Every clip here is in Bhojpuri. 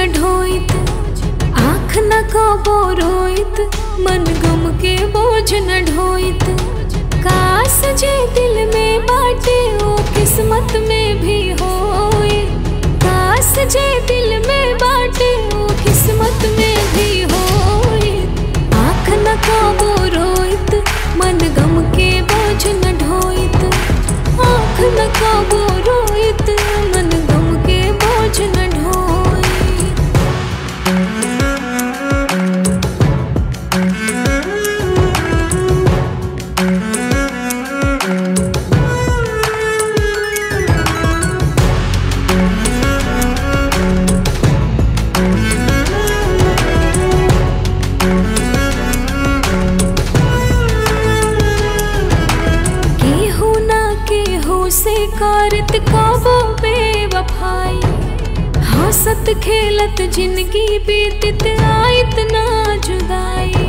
न ढोइत, आँख न कबो रोइत, मन गम के बोझ न ढोइत। काश जे दिल में बाटे ओ किस्मत में भी होए, काश जे दिल में बाटे ओ किस्मत में भी होए। आँख न कबो रोइत, मन गम के बोझ न ढोइत, आँख न कबो रोइत, मन गम के बोझ न ढोइत। से कारत काबो बेवफाई, हंसत खेलत जिंदगी बीतत आयत ना जुदाई।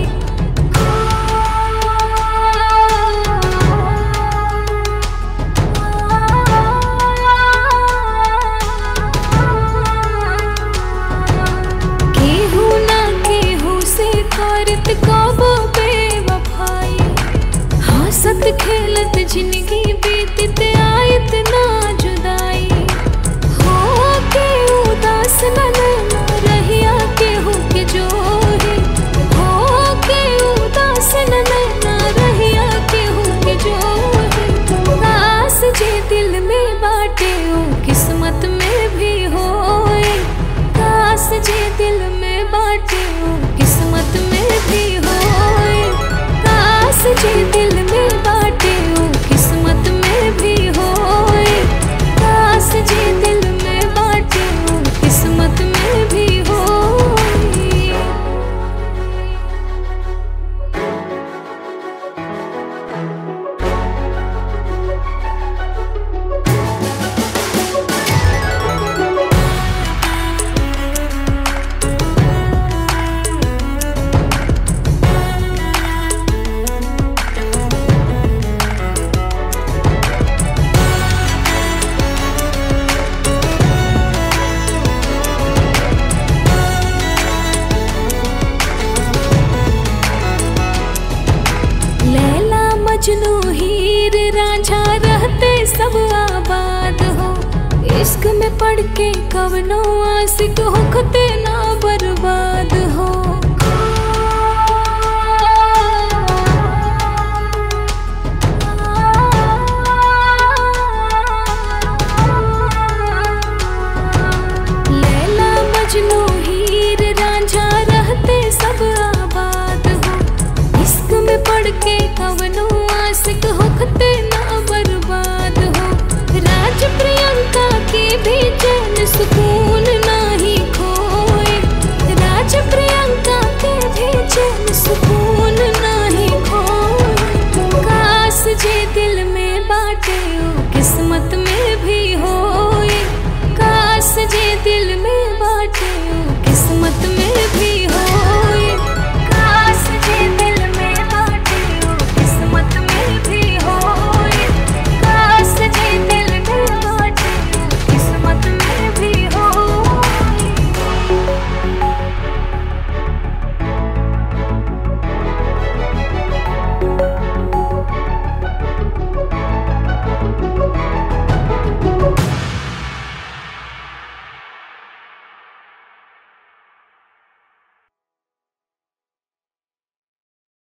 केहू ना केहू से कारत काबो बेवफाई, हंसत खेलत जिंदगी बीतत आयत ना जुदाई। हो के उदास न नैना रहिया केहू के जोहे, हो के उदास न नैना रहिया केहू के जोहे। काश जे दिल में बाटे ओ किस्मत में भी होए, काश जे दिल में बाटे ओ किस्मत में भी होए। काश जे दिल में बाटे ओ किस्मत में भी होए, काश जे दिल में बाटे ओ किस्मत में भी होए। मजनू हीर रांझा रहते सब आबाद हो, इश्क में पड़ के कवनो आशिक होखते ना बर्बाद हो। लैला मजनू हीर रांझा रहते सब आबाद हो, इश्क में पड़ के कवनो आशिक होखते ना बर्बाद हो। राज प्रियंका के भी चैन सुकून